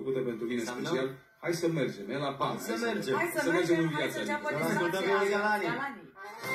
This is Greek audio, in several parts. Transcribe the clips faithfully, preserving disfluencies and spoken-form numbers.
Făcută pentru tine special. Hai să mergem, e la pan. Să mergem. Hai să Să mergem în mergem, hai viața să înceapă lui. distracția Galanii. Galanii.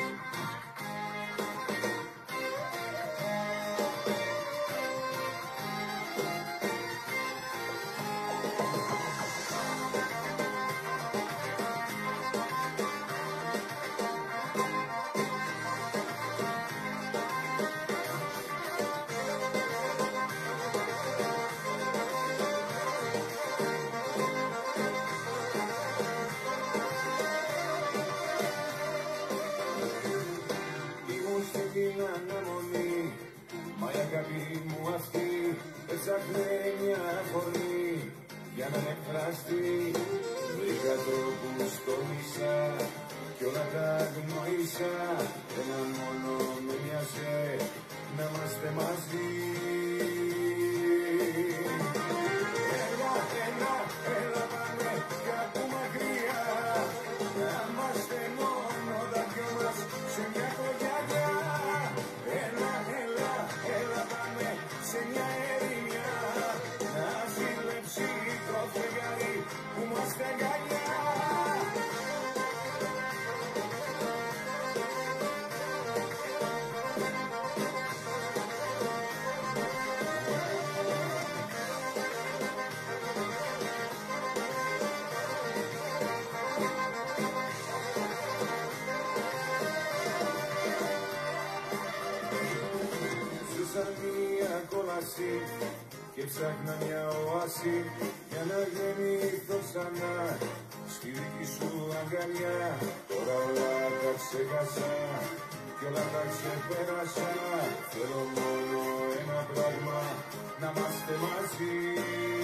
Την αναμονή, μα η αγάπη μου αυτή έψαχνε μια φωνή για να με εκφραστεί. Βρήκα τρόπους στο μισά κι όλα τα γνώρισα. Ένα μόνο με μοιάζε να είμαστε μαζί. Έλα, έλα, έλα πάμε κάπου μακριά. Να είμαστε μόνο τα δυο μας σε μια κογιαλιά. Έλα, έλα, έλα πάμε σε μια ερημιά. Να ζηλέψει το φεγγάρι που μας αγκαλιά. Ζούσα μια κόλαση και ψάχνα μια οάση για να γεννηθώ ξανά στη δική σου αγκαλιά. Τώρα όλα τα ξέχασα κι όλα τα ξεπέρασα. Θέλω μόνο ένα πράγμα, να είμαστε μαζί.